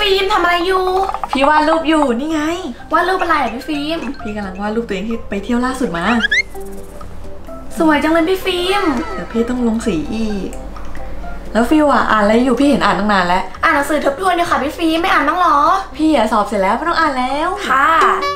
ฟิล์มทำอะไรอยู่พี่วาดรูปอยู่นี่ไงวาดรูปอะไรพี่ฟิล์มพี่กำลังวาดรูปตัวเองที่ไปเที่ยวล่าสุดมาสวยจังเลยพี่ฟิล์มเดี๋ยวพี่ต้องลงสีอีกแล้วฟิวอ่านอะไรอยู่พี่เห็นอ่านตั้งนานแล้วอ่านหนังสือทบทวนอยู่ค่ะพี่ฟิล์มไม่อ่านบ้างหรอพี่สอบเสร็จแล้วไม่ต้องอ่านแล้วค่ะ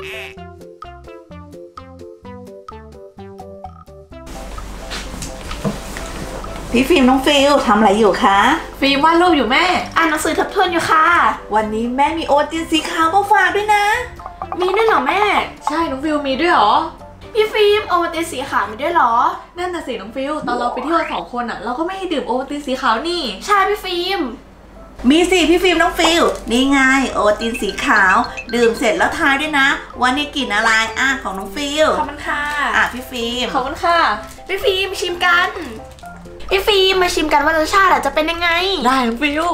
พี่ฟิล์มน้องฟิลทำอะไรอยู่คะฟิล์มวาดรูปอยู่แม่อ่านหนังสือทบทวนอยู่ค่ะวันนี้แม่มีโอตินสีขาวมาฝากด้วยนะมีด้วยเหรอแม่ใช่น้องฟิลมีด้วยเหรอพี่ฟิล์มโอวัลตินสีขาวมีด้วยเหรอนั่นน่ะสิน้องฟิลตอนเราไปเที่ยว2 คนเราก็ไม่ได้ดื่มโอวัลตินสีขาวนี่ใช่พี่ฟิล์มมีสิพี่ฟิล์มน้องฟิลนี่ไงโอวัลตินสีขาวดื่มเสร็จแล้วทายด้วยนะว่านี่กลิ่นอะไรของน้องฟิลขอบคุณค่ะพี่ฟิล์มขอบคุณค่ะพี่ฟิล์มชิมกันพี่ฟิล์มมาชิมกันว่ารสชาติจะเป็นยังไงได้น้องฟิล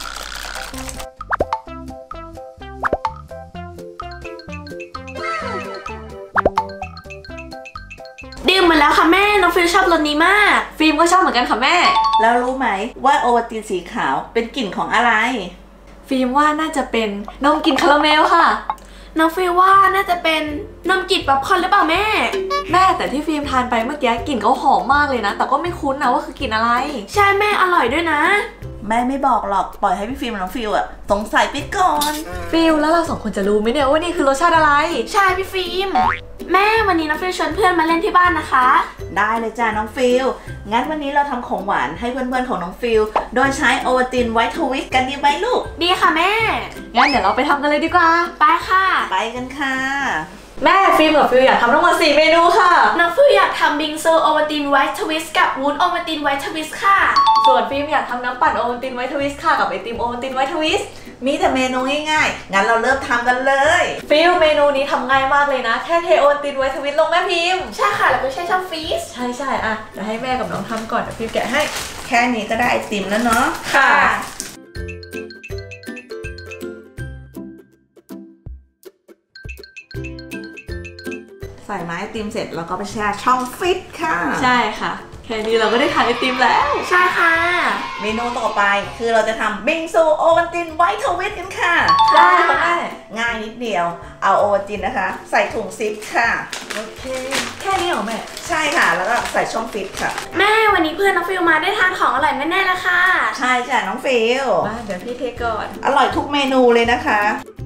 ดื่มมาแล้วค่ะแม่น้องฟิลชอบรสนี้มากฟิล์มก็ชอบเหมือนกันค่ะแม่แล้วรู้ไหมว่าโอวัลตินสีขาวเป็นกลิ่นของอะไรฟิล์มว่าน่าจะเป็นนมกลิ่นคาราเมลค่ะน้องฟิลว่าน่าจะเป็นนมกลิ่นป๊อปคอร์นหรือเปล่าแม่แต่ที่ฟิล์มทานไปเมื่อกี้กลิ่นเขาหอมมากเลยนะแต่ก็ไม่คุ้นนะว่าคือกลิ่นอะไรใช่แม่อร่อยด้วยนะแม่ไม่บอกหรอกปล่อยให้พี่ฟิล์มน้องฟิลสงสัยไปก่อนฟิลแล้วเรา2 คนจะรู้ไหมเนี่ยว่านี่คือรสชาติอะไรใช่พี่ฟิล์มแม่วันนี้น้องฟิลชวนเพื่อนมาเล่นที่บ้านนะคะได้เลยจ้าน้องฟิลงั้นวันนี้เราทำของหวานให้เพื่อนๆของน้องฟิลโดยใช้โอวัลตินไวท์ทวิสกันดีไหมลูกดีค่ะแม่งั้นเดี๋ยวเราไปทำกันเลยดีกว่าไปค่ะไปกันค่ะแม่ฟิล์มกับฟิลอยากทำทั้งหมด4 เมนูค่ะน้องฟิลอยากทำบิงซูโอวัลตินไวท์ทวิสกับวุ้นโอวัลตินไวท์ทวิสค่ะส่วนฟิล์มอยากทำน้ำปั่นโอวัลตินไวท์ทวิสค่ะกับไอติมโอวัลตินไวท์ทวิสมีแต่เมนูง่ายๆงั้นเราเริ่มทำกันเลยฟิลเมนูนี้ทำง่ายมากเลยนะแค่เทโอวัลตินไวท์ทวิสลงแม่พิมพ์ใช่ค่ะแล้วก็ใช้ช่องฟรีซใช่เดี๋ยวให้แม่กับน้องทำก่อนเดี๋ยวพิมพ์แกะให้แค่นี้ก็ได้ไอติมแล้วเนาะค่ะใส่ไม้ไอติมเสร็จแล้วก็ไปแช่ช่องฟิตค่ะใช่ค่ะแค่นี้เราก็ได้ทานไอติมแล้วใช่ค่ะเมนูต่อไปคือเราจะทำบิงซูโอวัลตินไวท์ทวิสกันค่ะได้ค่ะแม่ง่ายนิดเดียวเอาโอวัลตินนะคะใส่ถุงซิปค่ะโอเคแค่นี้เหรอแม่ใช่ค่ะแล้วก็ใส่ช่องฟิตค่ะแม่วันนี้เพื่อนน้องฟิลมาได้ทานของอร่อยแน่ๆแล้วค่ะใช่จ้ะน้องฟิลเดี๋ยวพี่เทก่อนอร่อยทุกเมนูเลยนะคะ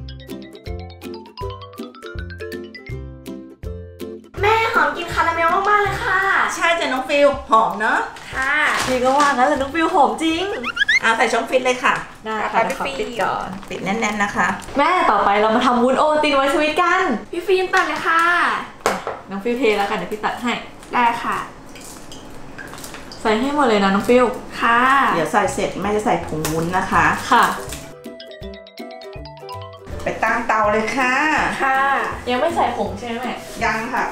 แม่หอมกินคาราเมลมากๆเลยค่ะใช่จ้ะน้องฟิลหอมเนอะค่ะพี่ก็ว่างั้นแหละน้องฟิลหอมจริงใส่ช่องฟิตเลยค่ะได้ค่ะขอปิดก่อนปิดแน่นๆนะคะแม่ต่อไปเรามาทำวุ้นโอวัลตินไวท์ทวิสกันพี่ฟิล์มตัดเลยค่ะน้องฟิลเทแล้วกันเดี๋ยวพี่ตัดให้ได้ค่ะใส่ให้หมดเลยนะน้องฟิลค่ะเดี๋ยวใส่เสร็จแม่จะใส่ผงวุ้นนะคะค่ะไปตั้งเตาเลยค่ะค่ะยังไม่ใส่ผงใช่ไหมแม่ยังค่ะ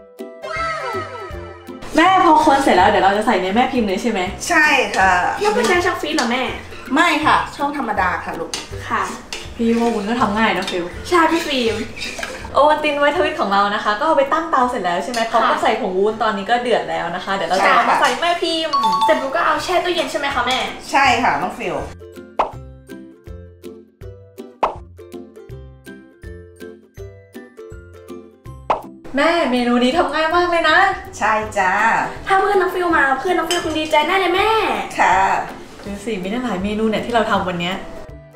แม่พอคนเสร็จแล้วเดี๋ยวเราจะใส่ในแม่พิมพ์เลยใช่ไหมใช่ค่ะแล้วไม่ใช่ช่องฟรีซเหรอแม่ไม่ค่ะช่องธรรมดาค่ะลูกค่ะพี่ว่าวุ้นก็ทำง่ายนะฟิลใช่พี่ฟิล์มโอวัลตินไวท์ทวิสของเรานะคะก็เอาไปตั้งเตาเสร็จแล้วใช่ไหมเขาก็ใส่ผงวุ้นตอนนี้ก็เดือดแล้วนะคะเดี๋ยวเราจะเอามาใส่แม่พิมพ์เสร็จปุ๊บก็เอาแช่ตู้เย็นใช่ไหมคะแม่ใช่ค่ะน้องฟิลแม่เมนูนี้ทำง่ายมากเลยนะใช่จ้าถ้าเพื่อนน้องฟิลมาเพื่อนน้องฟิลคงดีใจแน่เลยแม่ค่ะดูสิมีหลายเมนูเนี่ยที่เราทำวันนี้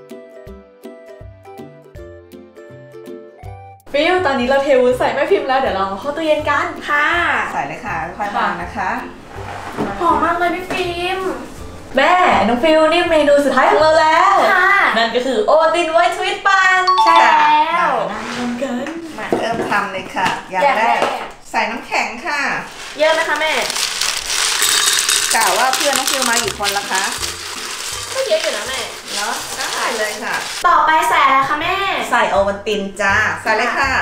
ฟิลตอนนี้เราเทวุ้นใส่แม่พิมพ์แล้วเดี๋ยวเราเข้าตู้เย็นกันค่ะใส่เลยค่ะค่อยวางนะคะหอมมากเลยพี่ฟิล์มแม่น้องฟิลนี่เมนูสุดท้ายของเราแล้วนั่นก็คือโอวัลตินไวท์ทวิสปั่นใช่แล้วมาเริ่มทำเลยค่ะอย่างแรกใส่น้ำแข็งค่ะเยอะไหมคะแม่กล่าวว่าเพื่อนน้องฟิลมากี่คนละคะก็เยอะอยู่นะแม่เนาะได้เลยค่ะต่อไปใส่อะไรคะแม่ใส่โอวัลตินจ้าใส่เลยค่ะ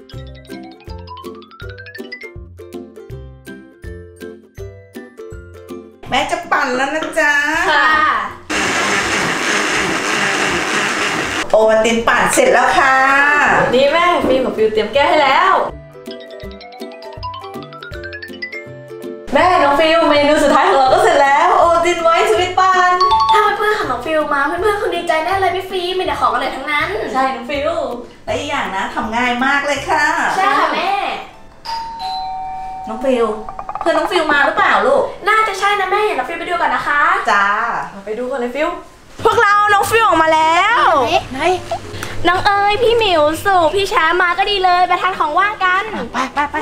แม่จะปั่นแล้วนะจ๊ะค่ะโอวัลตินปั่นเสร็จแล้วค่ะนี่แม่ฟิล์มกับฟิลเตรียมแก้วให้แล้วแม่น้องฟิลเมนูสุดท้ายของเราก็เสร็จแล้วโอวัลตินไวท์ทวิสปั่นถ้าเพื่อนๆของน้องฟิลมาเพื่อนๆคงดีใจแน่เลยพี่ฟิล์มเดี๋ยวแต่ของอร่อยทั้งนั้นใช่น้องฟิวและอีกอย่างนะทำง่ายมากเลยค่ะใช่ค่ะแม่น้องฟิลเพื่อนน้องฟิลมาหรือเปล่าลูกน่าจะใช่นะแม่เดี๋ยวเราฟิลไปดูก่อนนะคะจ้าไปดูกันเลยฟิวพวกเราน้องฟิลออกมาแล้วไหนน้องเอ๋ยพี่หมิวสู่พี่ช้ามาก็ดีเลยไปทานของว่างกันไป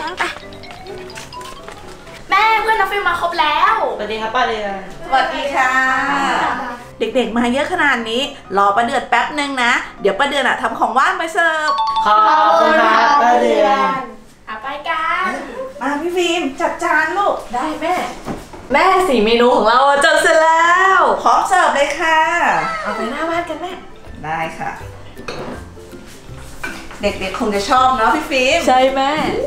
แม่เพื่อนน้องฟิลมาครบแล้วสวัสดีครับป้าเดือนสวัสดีค่ะ เด็กๆมาเยอะขนาดนี้รอป้าเดือนแป๊บนึงนะเดี๋ยวป้าเดือนทำของว่างมาเสิร์ฟขอบคุณครับป้าเดือนไปกันมาพี่ฟิล์มจัดจานลูกได้แม่4 เมนูของเราจบเสร็จแล้วพร้อมเสิร์ฟเลยค่ะเอาไปหน้าบ้านกันแม่ได้ค่ะ เด็กๆคงจะชอบเนาะพี่ฟิล์มใช่แม่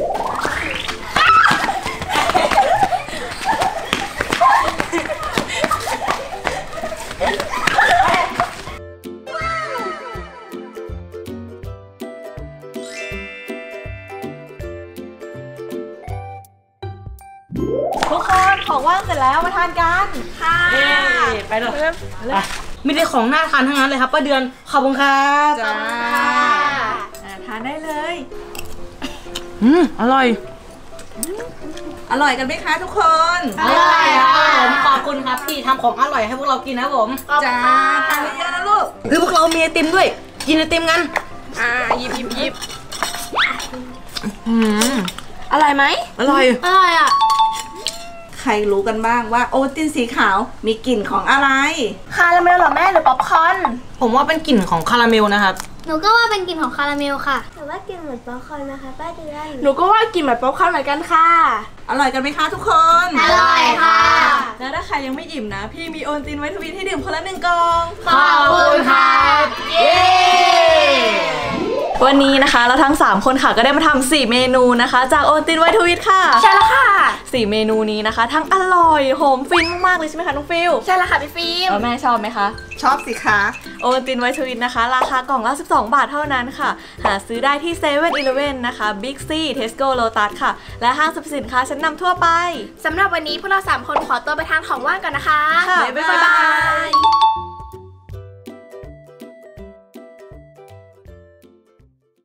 ทุกคนของว่างเสร็จแล้วมาทานกันค่ะไปเลยมีแต่ของน่าทานทั้งนั้นเลยครับป้าเดือนขอบคุณครับจ้าทานได้เลยอร่อยอร่อยกันไหมคะทุกคนอร่อยครับผมขอบคุณครับที่ทำของอร่อยให้พวกเรากินนะผมจ้าทานเยอะๆนะลูกคือพวกเรามีไอติมด้วยกินไอติมกันหยิบอร่อยไหมอร่อยอร่อยอ่ะใครรู้กันบ้างว่าโอวัลตินสีขาวมีกลิ่นของอะไรคาราเมลเหรอแม่หรือป๊อปคอร์นผมว่าเป็นกลิ่นของคาราเมลนะครับหนูก็ว่าเป็นกลิ่นของคาราเมลค่ะ แต่ว่ากลิ่นเหมือนป๊อปคอร์นนะคะป้าเดือนหนูก็ว่ากินเหมือนป๊อปคอร์นเหมือนกันค่ะอร่อยกันไหมคะทุกคนอร่อยค่ะแล้วถ้าใครยังไม่อิ่มนะ พี่มีโอนตินไวท์ทวีตให้ดื่มคนละ1 กล่องขอบคุณค่ะเย้วันนี้นะคะเราทั้ง3คนค่ะก็ได้มาทำ4 เมนูนะคะ จากโอนตินไวท์ทวีตค่ะใช่แล้วค่ะ 4 เมนูนี้นะคะ ทั้งอร่อยหอมฟินมากๆเลยใช่ไหมคะน้องฟิลใช่แล้วค่ะพี่ฟิล์มแล้วแม่ชอบไหมคะชอบสิคะโอวัลตินไวท์ทวิตนะคะราคากล่องละ12 บาทเท่านั้นค่ะหาซื้อได้ที่7 e เ e ่ e อนะคะ Big C Tesco Lotus ค่ะและห้างสรรพสินค้าชั้นนำทั่วไปสำหรับวันนี้พวกเรา3 คนขอตัวไปทานของว่างกันนะคะค่ะบ๊ายบาย